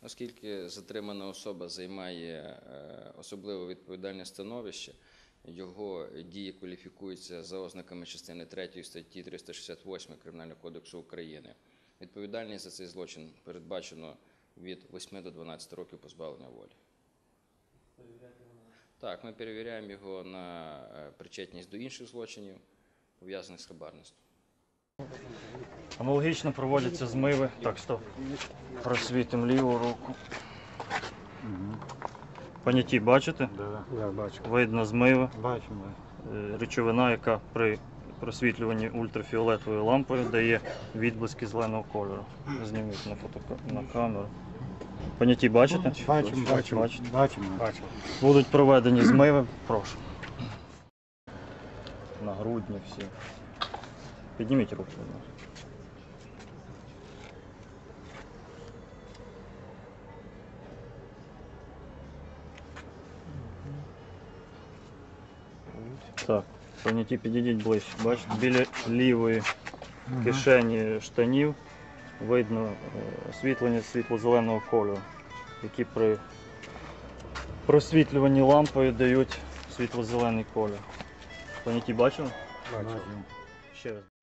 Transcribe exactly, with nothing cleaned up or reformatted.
Оскільки затримана особа займає особливо відповідальне становище, його дії кваліфікуються за ознаками частини третьої статті триста шістдесят восьмої Кримінального кодексу України. Відповідальність за цей злочин передбачено від восьми до дванадцяти років позбавлення волі. Так, ми перевіряємо його на причетність до інших злочинів, пов'язаних з хабарництвом. Аналогічно проводяться змиви. Так, стоп. Просвітимо ліву руку. Поняті бачите? Да, я бачу. Видно змиви. Бачимо. Речовина, яка при просвітлюванні ультрафіолетовою лампою дає відблиски зеленого кольору. Зніміть на фото на камеру. Поняті бачите? Бачимо, бачимо. Бачите? Бачимо. Бачимо. Будуть проведені змиви, прошу. На грудні всі. Підніміть руку. Так, поняті, підійдіть ближче. Бачите, біля лівої кишені штанів видно освітлення світло-зеленого кольору, які при просвітлюванні лампою дають світло-зелений кольор. Поняті бачили? Бачимо. Ще раз.